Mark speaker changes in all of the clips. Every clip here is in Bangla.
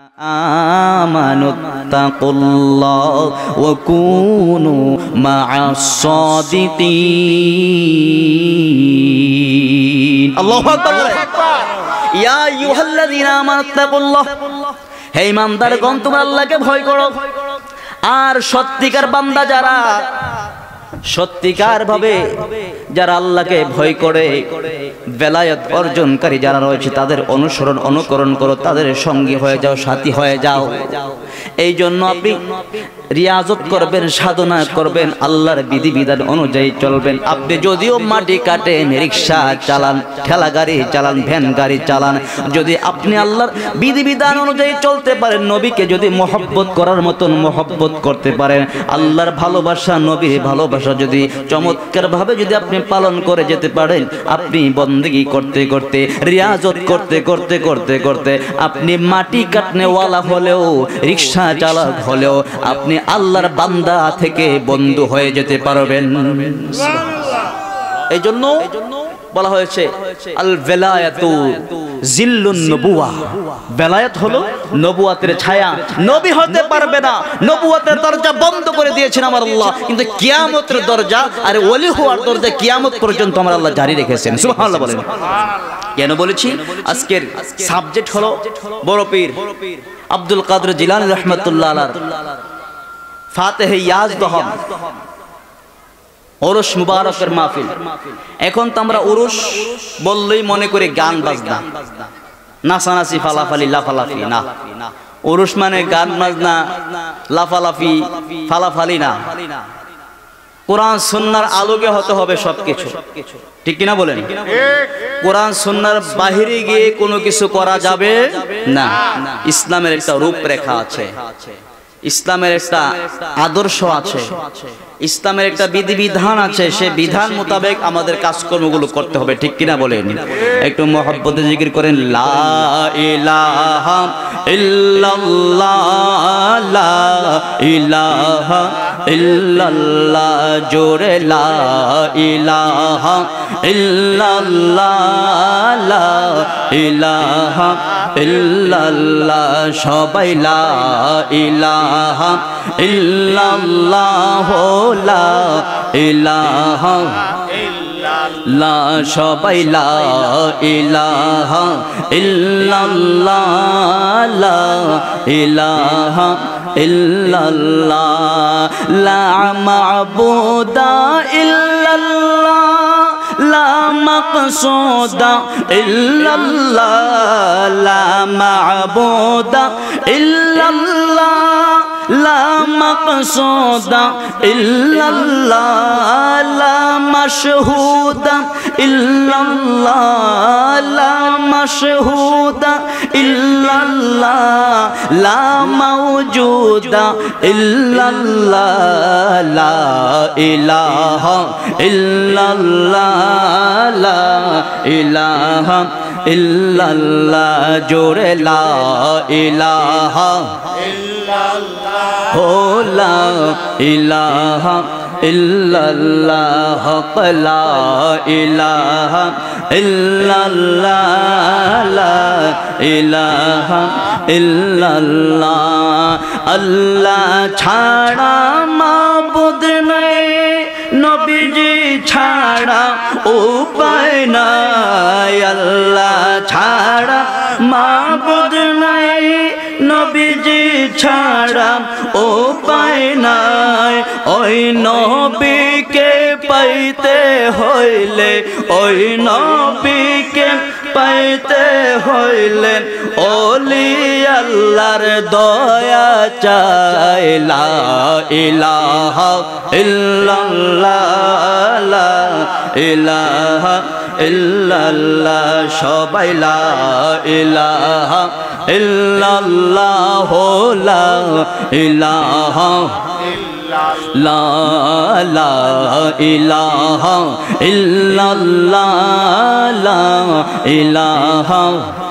Speaker 1: আমানুত্তাকুল্লাহ ওয়া কুনু মা'আস সাদিকিন। আল্লাহু আকবার। ইয়া আইয়ুহাল্লাযীনা আমানুত্তাকুল্লাহ, হে ঈমানদারগণ তোমরা আল্লাহকে ভয় করো। আর সত্যিকার বান্দা যারা, সত্যিকার ভাবে যারা আল্লাহকে ভয় করে, বেলায়েত অর্জনকারী যারা রয়েছে তাদের অনুসরণ অনুকরণ করো, তাদের সঙ্গী হয়ে যাও, সাথী হয়ে যাও। এই জন্য আপনি রিয়াজত করবেন, সাধনা করবেন, আল্লাহর বিধিবিধান অনুযায়ী চলবেন। আপনি যদিও মাটি কাটেন, রিক্সা চালান, ঠেলা গাড়ি চালান, ভ্যান গাড়ি চালান, যদি আপনি আল্লাহর বিধিবিধান অনুযায়ী চলতে পারেন, নবীকে যদি মহব্বত করার মতন মহব্বত করতে পারেন, আল্লাহর ভালোবাসা, নবীর ভালোবাসা যদি চমৎকার ভাবে যদি আপনি পালন করে যেতে পারেন, আপনি বন্দেগী করতে করতে, রিয়াজত করতে করতে করতে করতে আপনি মাটি কাটনেওয়ালা হলেও, রিক্সা চালক হলেও আপনি আল্লাহর বান্দা থেকে বন্ধু হয়ে যেতে পারবেন। এই জন্য বলা হয়েছে আল ভেলায়াতু জিল্লুন নবুয়া, বেলায়েত হলো নবুয়াতের ছায়া। নবী হতে পারবে না, নবুয়াতের দরজা বন্ধ করে দিয়েছেন আমার আল্লাহ, কিন্তু কিয়ামতের দরজা আর ওলি হওয়ার দরজা কিয়ামত পর্যন্ত আমার আল্লাহ জারি রেখেছেন। সুবহানাল্লাহ বলেন। কেন বলেছি? আজকের সাবজেক্ট হলো বড় পীর আব্দুল কাদের জিলানী রাহমাতুল্লাহ আলাইহি ফাতেহে ইয়াজদহম ওরস মুবারকের মাহফিল। এখন তো আমরা উরুস বললেই মনে করি গান বাজনা, নাচানাচি, ফালাফালি, লাফালাফি। না, উরুস মানে গান বাজনা, লাফালাফি, ফালাফালি না। কোরআন সুন্নাহর আলোকে হতে হবে সবকিছু, ঠিক কিনা বলেন? কোরআন সুন্নাহর বাহিরে গিয়ে কোনো কিছু করা যাবে না। ইসলামের একটা রূপরেখা আছে, ইসলামের একটা আদর্শ আছে, ইসলামের একটা বিধিবিধান আছে, সে বিধান মোতাবেক আমাদের কাজকর্মগুলো করতে হবে, ঠিক কিনা বলেন? একটু মহব্বতে জিকির করেন, লা ইলাহা ইল্লাল্লাহ, লা ইলাহা ইল্লাল্লাহ, জোরে লা ইলাহা ইল্লাল্লাহ, লা ইলাহা ইল্লাল্লাহ, সবাই লা ইলাহা ইল্লাল্লাহ, লা ইলাহা ইল্লাল্লাহ, সবাই লা ইলাহা ইল্লাল্লাহ, লা ইলাহা ইল্লাল্লাহ, লা মা'বুদা ইল্লাল্লাহ, লা মাকসুদা ইল্লাল্লাহ, লা মা'বুদা ইল্লাল্লাহ, লা মাকসুদা ইল্লাল্লাহ, লা মাশহুদা ইল্লাল্লাহ, লা মাশহুদা ইল্লাল্লাহ, লা মাওজুদা ইল্লাল্লাহ, লা ইলাহা ইল্লাল্লাহ, লা ইলাহা ইল্লাল্লাহ, জোরে লা ইলাহা ইল্লাল্লাহ, লা ইলাহা ইল্লাল্লাহ, লা ইলাহা ইল্লাল্লাহ, লা ইলাহা ইল্লাল্লাহ। আল্লাহ ছাড়া মাবুদ নাই, নবীজি ছাড়া উপায় নাই। আল্লাহ ছাড়া মাবুদ নাই, নবীজি ছাড়া উপায় নাই। ওই নবীকে পাইতে হইলে, ওই নবীকে পাইতে হইলে ওলি আল্লাহর দয়া চাই। লা ইলাহা ইল্লাল্লাহ, লা ইলাহা ইল্লাল্লাহ, সবাই লা ইলাহা ইল্লাল্লাহ, লা ইলাহা লা লা ইলাহা ইল্লাল্লাহ, লা ইলাহা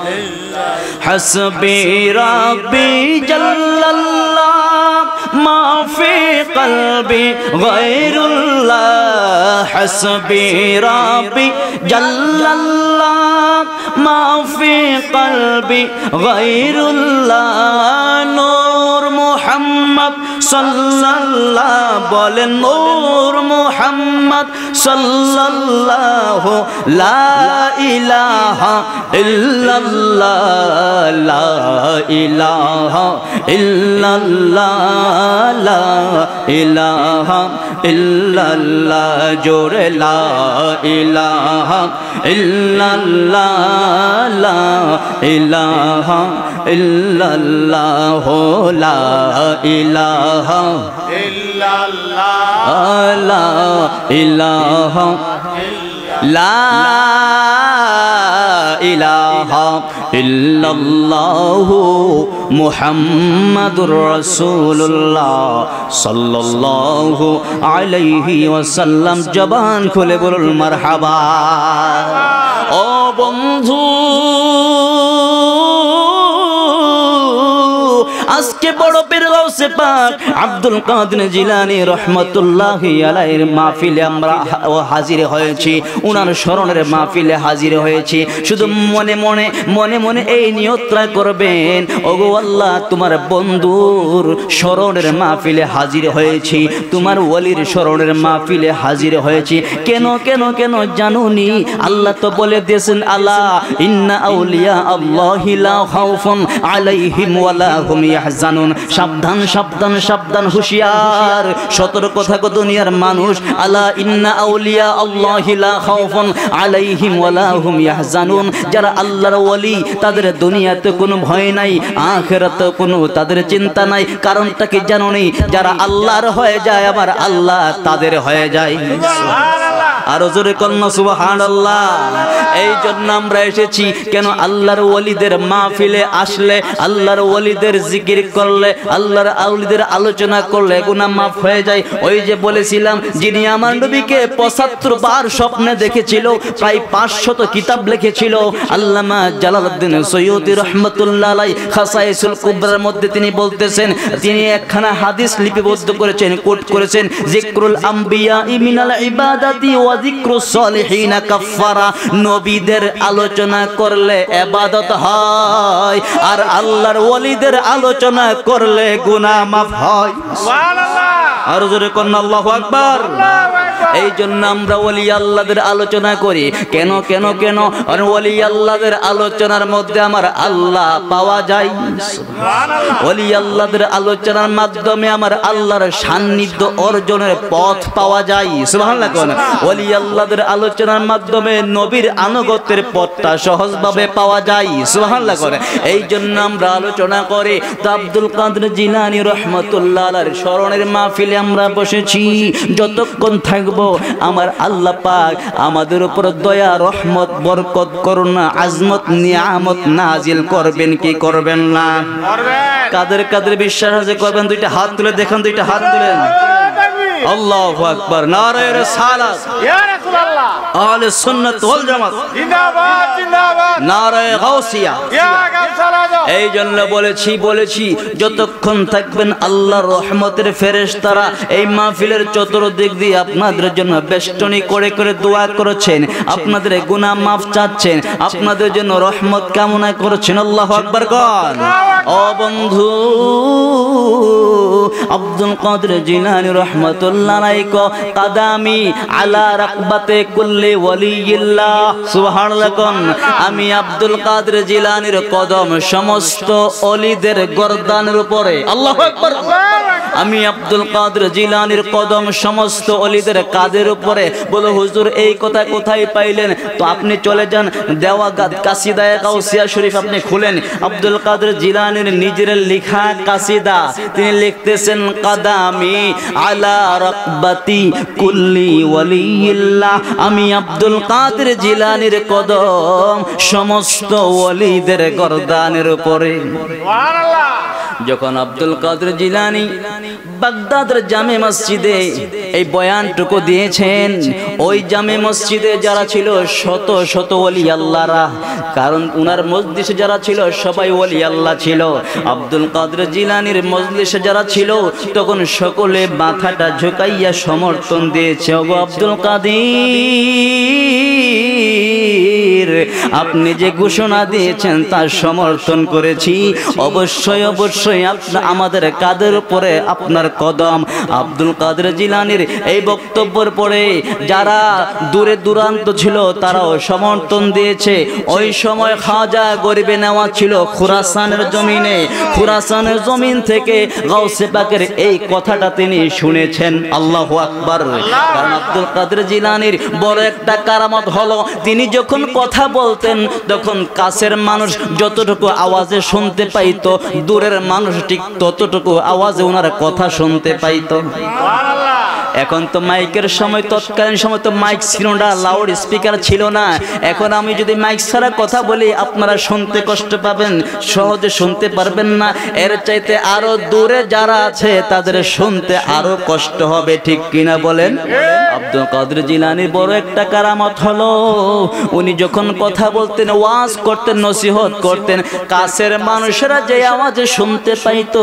Speaker 1: হাসবি রাব্বি জাল্লাল্লাহ, মা ফি কলবি গায়রুল্লাহ। হাসবি রাব্বি জাল্লাল্লাহ, মা ফি কলবি গায়রুল্লাহ, সাল্লাল্লাহু বলেন নূর মুহাম্মদ সাল্লাল্লাহু লা ইলাহা ইল্লাল্লাহ লা ইলাহা ইল্লাল্লাহ লা ইলাহা ইল্লাল্লাহ জোরে লা ইলাহা ইল্লাল্লাহ লা ইলাহা ইল্লাল্লাহ লা ইলাহা ইল্লাল্লাহ লা ইলাহা লা ইলাহা ইল্লাল্লাহু মুহাম্মাদুর রাসূলুল্লাহ সাল্লাল্লাহু আলাইহি ওয়াসাল্লাম। জবান খুলে বলুন মারহাবা। ও বন্ধু, আজকে বড় পীর গাউসে পাক আব্দুল কাদের জিলানী রাহমাতুল্লাহি আলাইহির মাহফিলে আমরা হাজির হয়েছি, উনার স্মরণের মাহফিলে হাজির হয়েছি। শুধু মনে মনে এই নিয়তটা করবেন, ওগো আল্লাহ তোমার বন্ধুর স্মরণের মাহফিলে হাজির হয়েছি, তোমার ওলির স্মরণের মাহফিলে হাজির হয়েছি। কেন জানুনি? আল্লাহ তো বলে দিয়েছেন আলা ইন্না আউলিয়া আল্লাহি লা খাউফুন আলাইহিম ওয়ালা হুম ইয়াহজানুন। সাবধান সাবধান সাবধান, হুঁশিয়ার, সতর্ক থাকো দুনিয়ার মানুষ। আলা ইন্না আউলিয়া আল্লাহি লা খাউফুন আলাইহিম ওয়ালা হুম ইয়াহজানুন। যারা আল্লাহর ওলি তাদের দুনিয়াতে কোনো ভয় নাই, আখিরাতে কোনো তাদের চিন্তা নাই। কারণটা কি জানো নি? যারা আল্লাহর হয়ে যায় আমার আল্লাহ তাদের হয়ে যায়। আরো জোরে কন্যা সুবহানাল্লাহ। এই জন্য আমরা এসেছি। কেন? আল্লাহর ওলিদের মাহফিলে আসলে, আল্লাহর ওলিদের জিকির করলে, আল্লাহর আউলিদের আলোচনা করলে গুনাহ মাফ হয়ে যায়। ওই যে বলেছিলাম, যিনি আমার নবীকে ৭৫ বার স্বপ্নে দেখেছিল, প্রায় ৫০০ কিতাব লিখেছিল, আল্লামা জালালউদ্দিন সৈয়দী রাহমাতুল্লাহ আলাইহি খাসাইসুল কুবরার মধ্যে তিনি বলতেছেন, তিনি একখানা হাদিস লিপিবদ্ধ করেছেন, কোট করেছেন, যিকরুল আম্বিয়া মিনাল ইবাদাতি ওয়া যিকরুস সালিহিন কাফারা। নবীদের আলোচনা করলে ইবাদত হয়, আর আল্লাহর ওলিদের আলোচনা করলে গুনাহ মাফ হয়। সুবহানাল্লাহ। আর জোরে কোন আল্লাহু আকবার। এই জন্য আমরা ওলি আল্লাহদের আলোচনা করি। কেন? আর ওলি আল্লাহদের আলোচনার মধ্যে আমার আল্লাহ পাওয়া যায়। সুবহানাল্লাহ। ওলি আল্লাহদের আলোচনার মাধ্যমে আমার আল্লাহর সান্নিধ্য অর্জনের পথ পাওয়া যায়। সুবহানাল্লাহ। কোন ওলি আল্লাহদের আলোচনার মাধ্যমে নবীর আনুগত্যের পথটা সহজভাবে পাওয়া যায়। সুবহানাল্লাহ। কোন এই জন্য আমরা আলোচনা করি। তো আব্দুল কাদের জিলানী রাহমাতুল্লাহ আলাইহির স্মরণের মাহফিলে আমরা বসেছি। যতক্ষণ থাকবো আমার আল্লাহ পাক আমাদের উপর দয়া, রহমত, বরকত, করুণা, আজমত, নিয়ামত নাজিল করবেন কি করবেন না? করবেন। কাদের বিশ্বাস আছে করবেন? দুইটা হাত তুলে দেখেন, দুইটা হাত তুলেন। আল্লাহু আকবার। নারায়ে রিসালাত ইয়া রাসূলুল্লাহ। আহলে সুন্নাত ওয়াল জামাত জিন্দাবাদ জিন্দাবাদ। নারায়ে গাউসিয়া ইয়া গাউসালাদ। এই জন্য বলেছি যতক্ষণ থাকবেন আল্লাহর রহমতের ফেরেশতারা এই মাহফিলের চতুর্দিক দিয়ে আপনাদের জন্য বেষ্টনী করে করে দোয়া করেছেন, আপনাদের গুনাহ মাফ চাচ্ছেন, আপনাদের জন্য রহমত কামনা করেছেন। আল্লাহু আকবার। কোন ও বন্ধু, আব্দুল কাদের জিলানী রাহমাতুল্লাহ আলাইহি কাদামি আলা রাকবাতে কুল্লি ওয়ালিয়্যিল্লাহ। সুবহানাল্লাহ। কোন আমি আব্দুল কাদের জিলানীর কদম সমস্ত ওলিদের গর্দানের উপরে। আল্লাহু আকবার। আমি আব্দুল কাদের জিলানীর কদম সমস্ত ওলিদের কাদের উপরে। বলো হুজুর এই কথা কোথায় পাইলেন? তো আপনি চলে যান দেওয়াগাত কাসিদায়ে গাউসিয়া শরীফ আপনি খুলেন। আব্দুল কাদের জিলানীর নিজের লেখা কাসিদা, তিনি লিখতেছেন কাদামি আলা রাকবাতি কুল্লি ওয়ালিয়্যিল্লাহ। আমি আব্দুল কাদের জিলানীর কদম সমস্ত ওলিদের গর্দানের উপরে। সুবহানাল্লাহ। যখন আব্দুল কাদের জিলানী বাগদাদের জামে মসজিদে এই বয়ানটুকু দিয়েছেন, ওই জামে মসজিদে যারা ছিল শত শত ওলি আল্লাহরা, কারণ উনার মজলিসে যারা ছিল সবাই ওলি আল্লাহ ছিল। আব্দুল কাদের জিলানীর মজলিসে যারা ছিল তখন সকলে মাথাটা ঝুঁকাইয়া সমর্থন দিয়েছে। ওগো আব্দুল কাদের, আপনি যে ঘোষণা দিয়েছেন তার সমর্থন করেছি। অবশ্যই অবশ্যই আমাদের কাদের উপরে আপনার কদম। আব্দুল কাদের জিলানীর এই বক্তব্যের পরে যারা দূরে দূরান্ত ছিল তারাও সমর্থন দিয়েছে। ওই সময় খাজা গরিবে নেওয়া ছিল খুরাসানের জমিনে। খুরাসানের জমিন থেকে গাউসে পাকের এই কথাটা তিনি শুনেছেন। আল্লাহু আকবার। কারণ আব্দুল কাদের জিলানীর বড় একটা কারামত হলো, তিনি যখন কথা বলতেন তখন কাছের মানুষ যতটুকু আওয়াজে শুনতে পাইতো, দূরের মানুষ ঠিক ততটুকু আওয়াজে ওনার কথা শুনতে পাইতো। এখন তো মাইকের সময়, তৎকালীন সময় তো মাইক ছিল না, লাউড স্পিকার ছিল না। এখন আমি যদি মাইক ছাড়া কথা বলি আপনারা শুনতে কষ্ট পাবেন, সহজে শুনতে পারবেন না। এর চাইতে আরো দূরে যারা আছে তাদের শুনতে আরো কষ্ট হবে, ঠিক কিনা বলেন? আব্দুল কাদের জিলানীর বড় একটা কারামত হলো, উনি যখন কথা বলতেন, ওয়াজ করতেন, নসিহত করতেন, কাছের মানুষেরা যে আওয়াজে শুনতে পাইতো,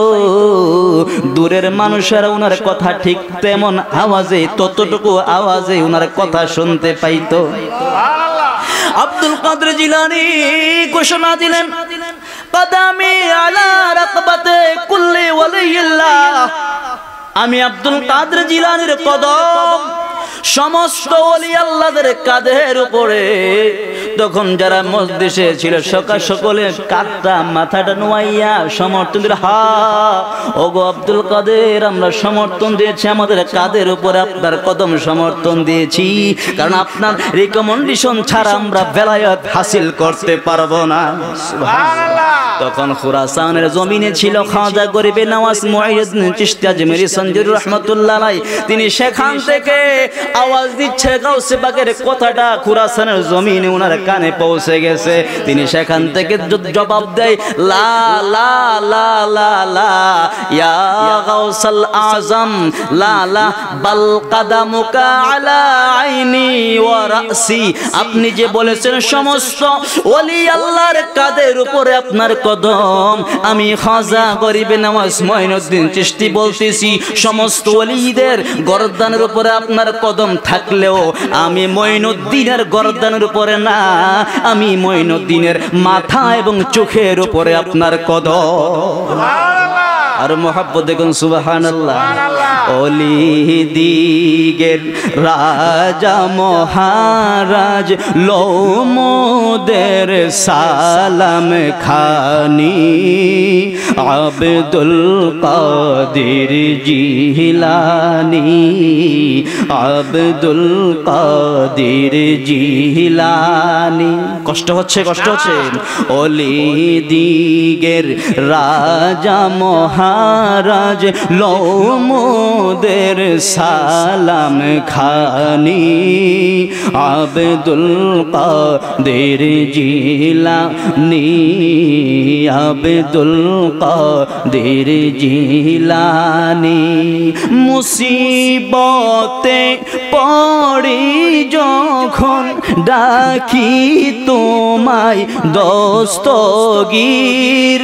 Speaker 1: দূরের মানুষেরা ওনার কথা ঠিক তেমন আওয়াজে, ততটুকু আওয়াজে ওনার কথা শুনতে পাইতো। আব্দুল কাদের জিলানী ঘোষণা দিলেন, কদামি আলা রাকবাতে কুল্লি ওয়ালিল্লাহ। আমি আব্দুল কাদের জিলানীর কদম সমস্ত ওলি আল্লাহদের কাঁধের উপরে। তখন যারা মজলিসে ছিল সকলে কাঁধটা মাথাটা নোয়াইয়া সমর্থন দিল। হা ওগো আব্দুল কাদের, আমরা সমর্থন দিয়েছি, আমাদের কাঁধের উপরে আপনার কদম সমর্থন দিয়েছি, কারণ আপনার রিকমেন্ডেশন ছাড়া আমরা বেলায়েত হাসিল করতে পারবো না। তখন খুরাসানের জমিনে ছিল খাজা গরিবে নওয়াজ মুঈনুদ্দিন চিশতি আজমিরি সঞ্জুর রাহমাতুল্লাহ আলাইহি। তিনি সেখান থেকে আওয়াজ দিচ্ছে, গাউসে পাকের কথাটা খুরাসানের জমিনে ওনার কানে পৌঁছে গেছে। তিনি সেখান থেকে জবাব দেয়, লা লা লা লা লা ইয়া গাউসাল আযম লা লা বাল কাদামুকা আলা আইনি ওয়া রাসি। আপনি যে বলেছেন সমস্ত ওলি আল্লাহর কাঁধের উপরে আপনার কদম, আমি খাজা গরিবে নওয়াজ মুঈনুদ্দিন চিশতি বলতেছি সমস্ত ওলিদের গর্দানের উপরে আপনার কদম থাকলেও আমি মুঈনুদ্দিনের গর্দানের উপরে না, আমি মুঈনুদ্দিনের মাথা এবং চোখের উপরে আপনার কদম। আর মোহাব্বত দেখুন, সুবহানাল্লাহ। ওলি দিগের রাজা মহারাজ লোমোদের সালাম খানি, আব্দুল কাদের জিলানী, আব্দুল কাদের জিলানী। কষ্ট হচ্ছে, কষ্ট হচ্ছে। ওলি দিগের রাজা মহারাজ লোমোদের সালাম খানি, আব্দুল কাদের জিলানী, আব্দুল কাদের জিলানী। মুসিবতে পড়ি যখন ডাকি তোমায় দস্তগীর,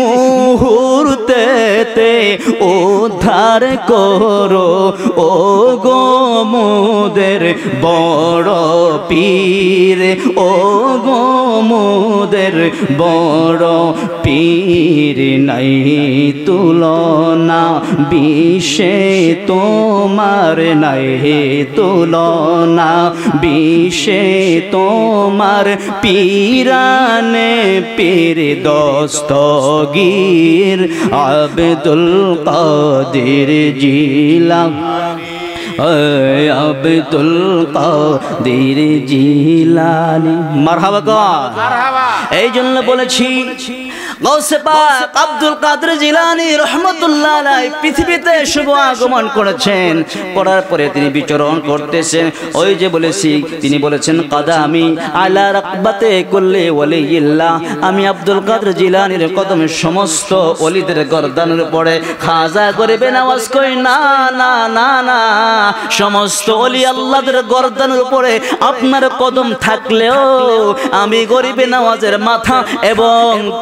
Speaker 1: মুহূর্তেতে উদ্ধার করো ও গো মোদের বড় পীর, ও গো মোদের বড় পীর। নাই তুলনা বিশ্বে তোমার, নাই তুলনা বিশ্বে তোমার, পীরানে পীর দস্তগীর, আব্দুল কাদের জিলানী, আব্দুল কাদের জিলানী। মারহাবা। এই জন্য বলেছি গাউসে পাক আব্দুল কাদের জিলানী রাহমাতুল্লাহ আলাইহি পৃথিবীতে শুভ আগমন করেছেন। করার পরে তিনি বিচরণ করতেছেন। ওই যে বলেছি, তিনি বলেছেন কাদামি আলা রাকবাতে কুল্লি ওয়ালিল্লাহ, আমি আব্দুল কাদের জিলানীর কদমে সমস্ত ওলিদের গর্দানের উপরে। খাজা গরিবে নওয়াজ কই, না না না না, সমস্ত ওলি আল্লাহদের গর্দানের উপরে আপনার কদম থাকলেও আমি গরিবে নওয়াজের মাথা এবং চোখ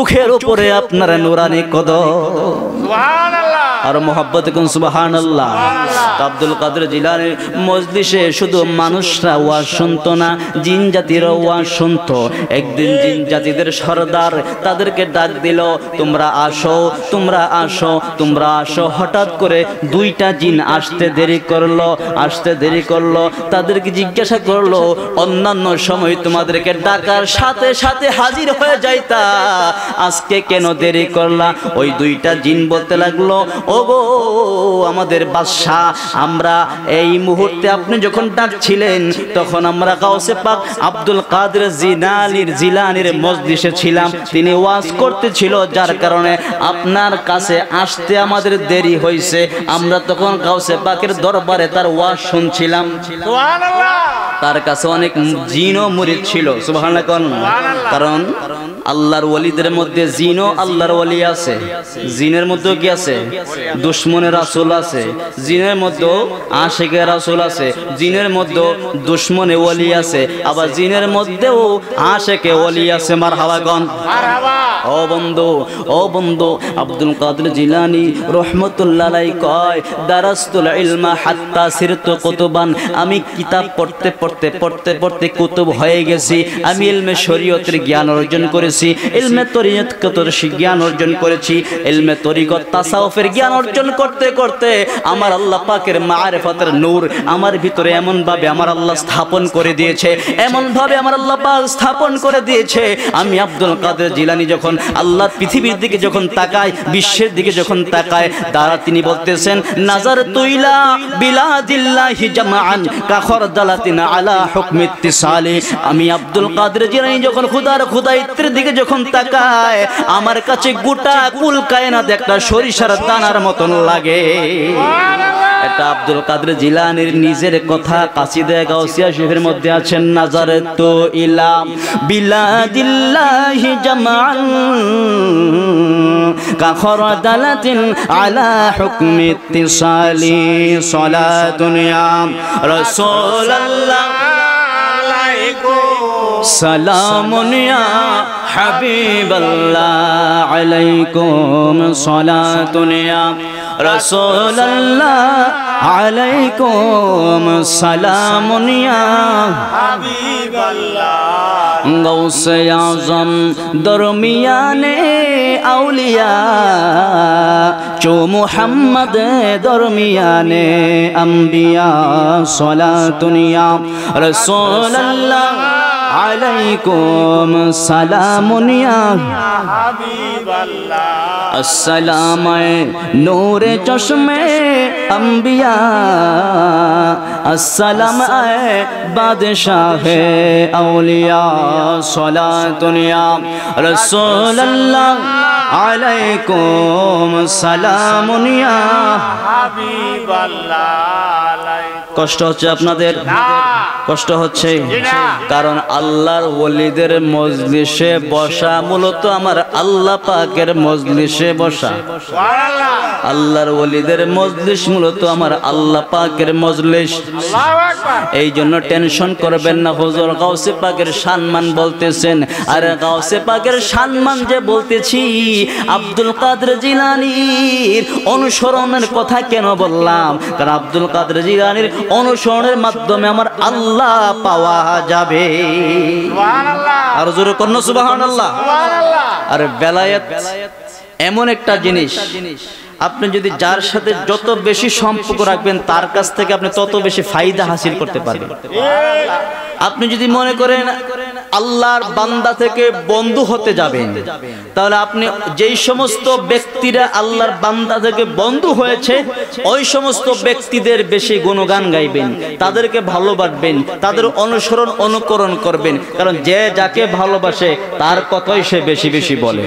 Speaker 1: চোখের উপরে আপনার নুরানি কদম। আর মোহাব্বত করুন সুবহানাল্লাহ। আব্দুল কাদের জিলানীর মজলিসে শুধু মানুষরা ওয়াজ শুনতো না, জিন জাতিরও ওয়াজ শুনতো। একদিন জিন জাতিদের সরদার তাদেরকে ডাক দিল, তোমরা আসো, তোমরা আসো, তোমরা আসো। হঠাৎ করে দুইটা জিন আসতে দেরি করলো। তাদেরকে জিজ্ঞাসা করলো, অন্যান্য সময় তোমাদেরকে ডাকার সাথে সাথে হাজির হয়ে যাইতা, আজকে কেন দেরি করলা? ওই দুইটা জিন বলতে লাগলো, ওগো আমাদের বাদশা, আমরা এই মুহূর্তে আপনি যখন ডাকছিলেন তখন আমরা গাউসে পাক আব্দুল কাদের জিলানীর মজলিসে ছিলাম, তিনি ওয়াজ করতেছিল, যার কারণে আপনার কাছে আসতে আমাদের দেরি হয়েছে। আমরা তখন গাউসে পাকের দরবারে তার ওয়াজ শুনছিলাম। সুবহানাল্লাহ। তার কাছে অনেক জিন ও মুরিদ ছিল। সুবহানাল্লাহ। কারণ আল্লাহর ওয়ালিদের মধ্যে জিনও আল্লাহর ওয়ালি আছে, জিনের মধ্যেও কি আছে? দুশমনের রাসূল আছে, জিনের মধ্যেও আশিকের রাসূল আছে, জিনের মধ্যেও দুশমনে ওয়ালি আছে, আবার জিনের মধ্যেও আশিকে ওয়ালি আছে। মারহাবা গন, মারহাবা। ও বন্ধু আব্দুল কাদের জিলানী রাহমাতুল্লাহ আলাইহি কয়, দারাসতুল ইলমা হাত্তা সিরতু কুতুবান, আমি কিতাব পড়তে কুতুব হয়ে গেছি। আমি ইলমে শরীয়তের জ্ঞান অর্জন করেছি, ইলমে তরিকতের জ্ঞান অর্জন করেছি, ইলমে তরিকত তাসাউফের জ্ঞান অর্জন করতে করতে আমার আল্লাহ পাকের মারিফাতের নূর আমার ভিতরে এমন ভাবে আমার আল্লাহ স্থাপন করে দিয়েছে, আমি আব্দুল কাদের জিলানী যখন আল্লাহর পৃথিবীর দিকে যখন তাকায়, বিশ্বের দিকে যখন তাকায়, তারা তিনি বলতেছেন, নাজারতু ইলা বিলাদিল্লাহি জামাআন কাখরদালাতিন আলা হুকমি ইত্তিসালি। আমি আব্দুল কাদের জিলানী যখন খুদাইত্বের দিকে যখন তাকায়, আমার কাছে গোটা কুল কায়নাত একটা সরিষার দানার মতন লাগে। এটা আব্দুল কাদের জিলানীর নিজের কথা। কাসিদা গাউসিয়া শরীফের মধ্যে আছেন, নাজারতু ইলা বিলাদিল্লাহি জামাআন কাখরদালাতিন আলা হুকমি ইত্তিসালি। সালাতুন ইয়া রাসূলুল্লাহ সালামুন ইয়া হাবিবাল্লাহ আলাইকুম সালাতুন ইয়া রাসূলুল্লাহ আলাইকুম সালামুন ইয়া হাবিবাল্লাহ। গাউসে আযম দরমিয়ানে আউলিয়া চো মুহাম্মদ দরমিয়ানে আম্বিয়া সালাতুন ইয়া রাসূলুল্লাহ আলাইকুম সালামুন ইয়া হাবিবাল্লাহ। আসসালামে নূরে চশমে আম্বিয়া, আসসালাম আয়ে বাদশাহে আউলিয়া সালাতুন ইয়া রাসূলুল্লাহ আলাইকুম সালামুন ইয়া হাবিবাল্লাহ। কষ্ট হচ্ছে আপনাদের? কষ্ট হচ্ছে, কারণ আল্লাহর ওলিদের মজলিসে বসা মূলত আমার আল্লাহ পাকের মজলিসে বসা। আল্লাহর ওলিদের মজলিস মূলত আমার আল্লাহ পাকের মজলিস। এই জন্য টেনশন করবেন না, হুজুর গাউসে পাকের সম্মান বলতেছেন। আর গাউসে পাকের সম্মান যে বলতেছি, আব্দুল কাদের জিলানীর অনুসরণের কথা কেন বললাম? কারণ আব্দুল কাদের জিলানীর অনুসরণের মাধ্যমে আমার আল্লাহ পাওয়া যাবে। আর জোরে করুন সুবহানাল্লাহ। আর বেলায়েত এমন একটা জিনিস, আপনি যদি যার সাথে যত বেশি সম্পর্ক রাখবেন তার কাছ থেকে আপনি তত বেশি ফায়দা হাসিল করতে পারবেন। আপনি যদি মনে করেন আল্লাহর বান্দা থেকে বন্ধু হতে যাবেন, তাহলে আপনি যেই সমস্ত ব্যক্তিরা আল্লাহর বান্দা থেকে বন্ধু হয়েছে ওই সমস্ত ব্যক্তিদের বেশি গুণগান গাইবেন, তাদেরকে ভালোবাসবেন, তাদের অনুসরণ অনুকরণ করবেন। কারণ যে যাকে ভালোবাসে তার কথাই সে বেশি বেশি বলে।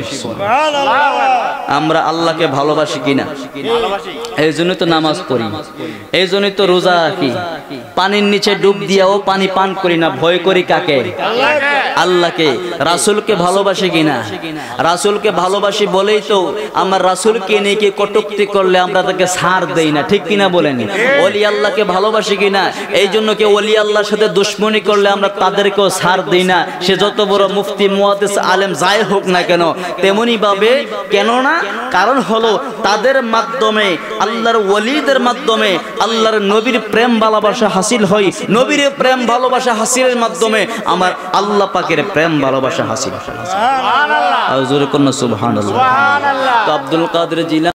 Speaker 1: আমরা আল্লাহকে ভালোবাসি কিনা? এই জন্যই তো নামাজ পড়ি, এই জন্যই তো রোজা রাখি। পানির নিচে ডুব দিয়াও পানি পান করি না, ভয় করি কাকে? আল্লাহকে রাসূলকে ভালোবাসি কিনা? রাসূলকে ভালোবাসি বলেই তো আমার রাসূলকে নিয়ে কি কটূক্তি করলে আমরা তাকে ছাড় দেই না, ঠিক কিনা বলেন? ওলি আল্লাহকে ভালোবাসি কিনা? এই জন্য কি ওলি আল্লাহর সাথে দুশমনি করলে আমরা তাদেরকেও ছাড় দেই না, সে যত বড় মুফতি মুহাদ্দিস আলেম যাই হোক না কেন। তেমনি ভাবে কেন না? কারণ হলো তাদের মাধ্যমে, আল্লাহর ওলিদের মাধ্যমে আল্লাহর নবীর প্রেম ভালোবাসা হাসিল হয়, নবীর প্রেম ভালোবাসা হাসিলের মাধ্যমে আমার আল্লাহ পাকের প্রেম ভালোবাসা হাসিল। সুবহানাল্লাহ, সুবহানাল্লাহ। তো আব্দুল কাদের জিলানী